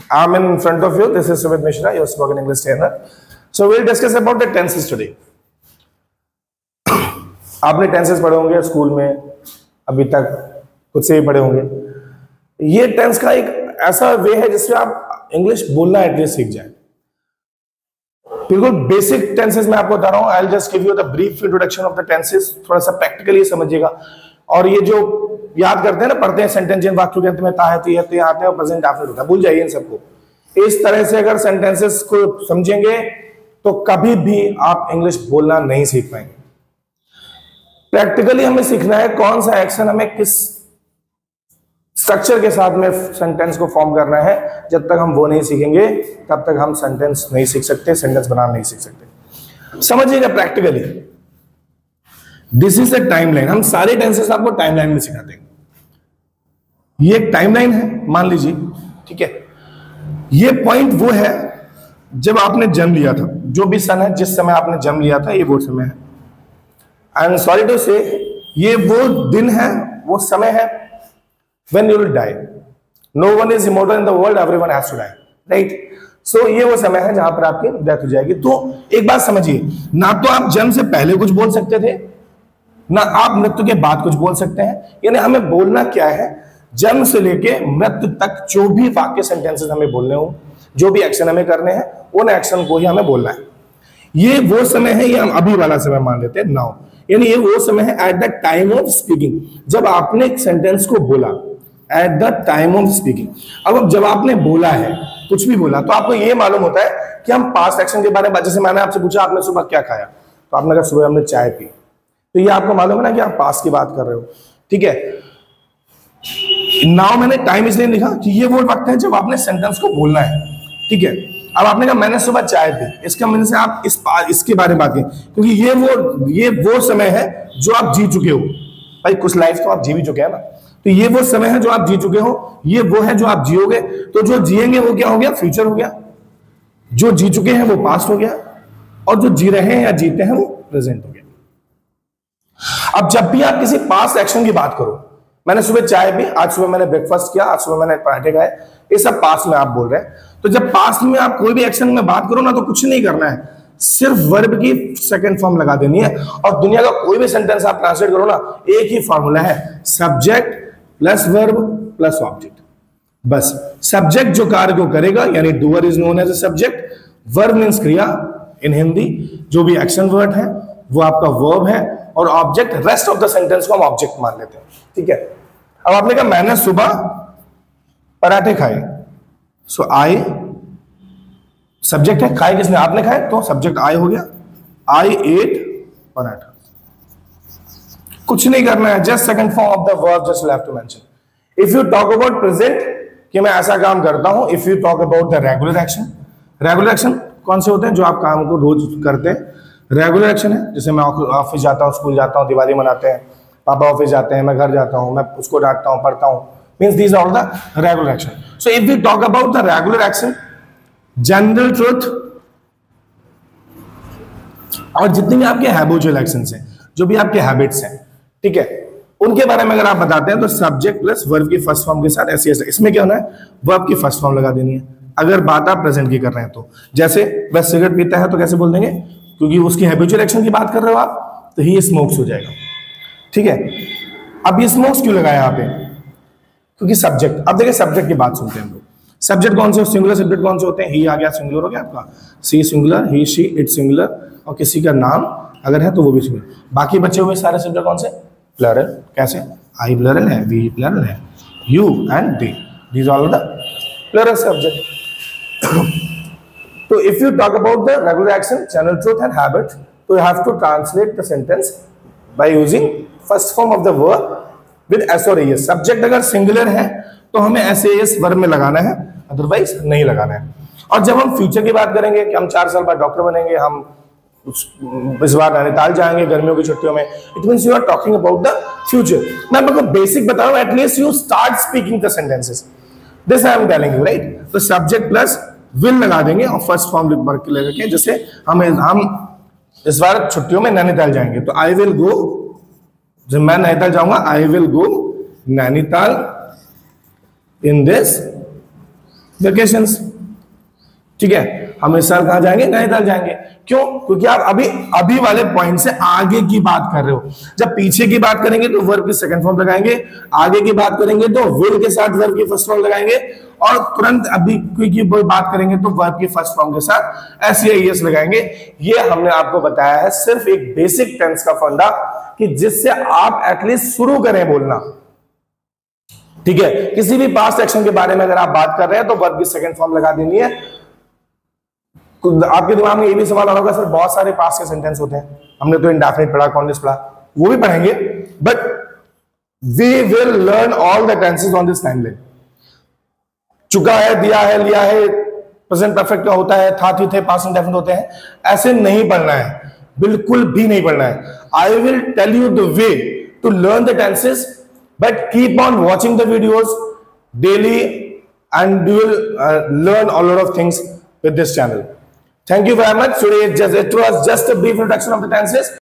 I'm in front of you. This is Sumit Mishra, your spoken English trainer. So we'll discuss about the tenses today. आपने tenses पढ़े होंगे school में, अभी तक खुद से ही पढ़े होंगे। ये टेंस का एक ऐसा वे है जिससे आप इंग्लिश बोलना एटलीस्ट सीख जाए। बिल्कुल बेसिक टेंसेस मैं आपको बता रहा हूँ। I will just give you the brief introduction of the tenses, थोड़ा सा प्रैक्टिकली समझिएगा। और ये जो याद करते हैं ना, पढ़ते हैं सेंटेंस जिन वाक्यों के अंत में ता है, तो ये आते हैं, प्रेजेंट डेफिनेट होता है, भूल जाइए इन सबको। इस तरह से अगर सेंटेंसेस को समझेंगे तो कभी भी आप इंग्लिश बोलना नहीं सीख पाएंगे। प्रैक्टिकली हमें सीखना है कौन सा एक्शन हमें किस स्ट्रक्चर के साथ में सेंटेंस को फॉर्म करना है। जब तक हम वो नहीं सीखेंगे तब तक हम सेंटेंस नहीं सीख सकते, सेंटेंस बनाना नहीं सीख सकते। समझिएगा practically, this is the timeline. हम सारे टेंसेस आपको टाइमलाइन में सिखाते हैं। ये एक टाइमलाइन है, मान लीजिए, ठीक है। ये पॉइंट वो है जब आपने जन्म लिया था, जो भी सन है जिस समय आपने जन्म लिया था, ये वो समय है। आई एम सॉरी टू से, ये वो दिन है, वो समय है when you will die. No one is immortal in the world, everyone has to die, right? So ये वो समय है जहां पर आपकी डेथ हो जाएगी। तो एक बात समझिए, ना तो आप जन्म से पहले कुछ बोल सकते थे, ना आप मृत्यु के बाद कुछ बोल सकते हैं। यानी हमें बोलना क्या है, जन्म से लेके मृत्यु तक जो भी वाक्य सेंटेंसेस हमें बोलने हो, जो भी एक्शन हमें करने हैं, उन एक्शन को ही हमें बोलना है। ये वो समय है, ये हम अभी वाला समय मान लेते हैं, नाउ। यानी ये वो समय है at the time of speaking, जब आपने एक सेंटेंस को बोला, at the time of speaking. अब जब आपने बोला है, कुछ भी बोला, तो आपको ये मालूम होता है कि हम पास्ट एक्शन के बारे में, जैसे मैंने आपसे पूछा आपने सुबह क्या खाया, तो आपने कहा सुबह हमने चाय पी, तो ये आपको मालूम है ना कि आप पास्ट की बात कर रहे हो, ठीक है। नाउ मैंने टाइम इसलिए लिखा कि ये वो वक्त है जब आपने सेंटेंस को बोलना है, ठीक है। अब आपने कहा मैंने सुबह चाय पी, इसका मतलब से आप इसके बारे में बात करें, क्योंकि ये वो समय है जो आप जी चुके हो। भाई कुछ लाइफ तो आप जी भी चुके हैं ना, तो ये वो समय है जो आप जी चुके हो, ये वो है जो आप जियोगे। तो जो जिएंगे वो क्या हो गया, फ्यूचर हो गया। जो जी चुके हैं वो पास्ट हो गया, और जो जी रहे हैं या जीते हैं वो प्रेजेंट हो गया। अब जब भी आप किसी पास्ट एक्शन की बात करो, मैंने सुबह चाय पी, आज सुबह मैंने ब्रेकफास्ट किया, आज सुबह मैंने पराठे खाए, ये सब पास्ट में आप बोल रहे हैं। तो जब पास्ट में आप कोई भी एक्शन में बात करो ना, तो कुछ नहीं करना है, सिर्फ वर्ब की सेकंड फॉर्म लगा देनी है। और दुनिया का कोई भी सेंटेंस आप ट्रांसलेट करो ना, एक ही फॉर्मूला है, subject plus verb plus object. बस सब्जेक्ट जो कार्य को करेगा, यानी doer is known as a subject, verb means क्रिया इन हिंदी, जो भी एक्शन वर्ड है वो आपका वर्ब है, और object rest of the sentence को हम ऑब्जेक्ट मान लेते हैं, ठीक है। अब आपने कहा मैंने सुबह पराठे खाए, सो आई सब्जेक्ट है, खाए किसने, आपने खाए, तो सब्जेक्ट आई हो गया, आई एट पराठा। कुछ नहीं करना है, just second form of the verb just have to mention. If you talk about present कि मैं ऐसा काम करता हूं, if you talk about the regular action, regular action कौन से होते हैं, जो आप काम को रोज करते हैं, रेगुलर एक्शन है। जैसे मैं ऑफिस जाता हूं, स्कूल जाता हूं, दिवाली मनाते हैं, पापा ऑफिस जाते हैं, मैं घर जाता हूं, मैं उसको डांटता हूं, पढ़ता हूं, means these are the regular action. So if you talk about the regular action, general truth, और जितने भी आपके हैबिचुअल एक्शंस हैं, जो भी आपके हैबिट्स हैं, ठीक है, उनके बारे में अगर आप बताते हैं तो सब्जेक्ट प्लस वर्ब की फर्स्ट फॉर्म के साथ ऐसे ऐसे, इसमें क्या होना है, वर्ब की फर्स्ट फॉर्म लगा देनी है। अगर बात आप प्रेजेंट की कर रहे हैं तो, जैसे वह सिगरेट पीता है तो कैसे बोल देंगे, क्योंकि उसकी हैबिचुअल एक्शन की बात कर रहे हो आप, तो ही स्मोक्स हो जाएगा, ठीक है। अब ये स्मोक्स क्यों लगाया यहाँ पे, क्योंकि सब्जेक्ट। अब देखिए सब्जेक्ट की बात सुनते हैं हम लोग। सब्जेक्ट कौन से, सिंगुलर सब्जेक्ट कौन से होते हैं, ही आ गया, सिंगुलर हो गया आपका, she singular, he she it singular, और किसी का नाम अगर है तो वो भी सिंगुलर। बाकी बचे हुए सारे सब्जेक्ट कौन से, प्लरल। कैसे, आई प्लरल है, वी प्लरल है, you and they, these all the plural subject. तो if you talk about the regular action, general truth and habit, तो you have to translate the sentence by using first form of the verb with S और es. Subject अगर singular है तो हमें S S verb में लगाना है, otherwise नहीं लगाना है। और जब हम फ्यूचर की बात करेंगे कि हम 4 साल बाद डॉक्टर बनेंगे, हम इस बार नैनीताल जाएंगे गर्मियों की छुट्टियों में, it means you are talking about the future. मैं आपको बेसिक बता रहा हूं, at least you start speaking the sentences, this I am telling you, right. तो सब्जेक्ट प्लस विल लगा देंगे और फर्स्ट फॉर्म वर्ब के लेकर, जैसे हम इस बार छुट्टियों में नैनीताल जाएंगे, तो आई विल गो, जब मैं नैनीताल जाऊंगा, I will go Nainital in this vacations. ठीक है, हम इस साल कहां जाएंगे? नैनीताल जाएंगे। क्यों? क्योंकि आप अभी वाले पॉइंट से आगे की बात कर रहे हो। जब पीछे की बात करेंगे तो वर्ब की सेकंड फॉर्म लगाएंगे, आगे की बात करेंगे तो विल के साथ वर्ब की फर्स्ट फॉर्म लगाएंगे, और तुरंत अभी की बात करेंगे तो वर्ब की फर्स्ट फॉर्म के साथ एस लगाएंगे। ये हमने आपको बताया है सिर्फ एक बेसिक टेंस का फंडा, कि जिससे आप एटलीस्ट शुरू करें बोलना। ठीक है, किसी भी पास्ट एक्शन के बारे में अगर आप बात कर रहे हैं तो वर्ब की सेकंड फॉर्म लगा देनी है। आपके दिमाग में ये भी सवाल आ रहा होगा, सर बहुत सारे पास्ट के सेंटेंस होते हैं, हमने तो इंडेफिनिट पढ़ा, कॉन्टिन्यूअस पढ़ा, वो भी पढ़ेंगे, but we will learn all the tenses on this timeline. चुका है, दिया है, लिया है, प्रेजेंट परफेक्ट का होता है, था, थी, थे, पास्ट इंडेफिनिट होते हैं, ऐसे नहीं पढ़ना है, बिल्कुल भी नहीं पढ़ना है। I will tell you the way to learn the tenses, but keep on watching the videos daily and you will learn a lot of things with this channel. Thank you very much. Today it was just a brief introduction of the tenses.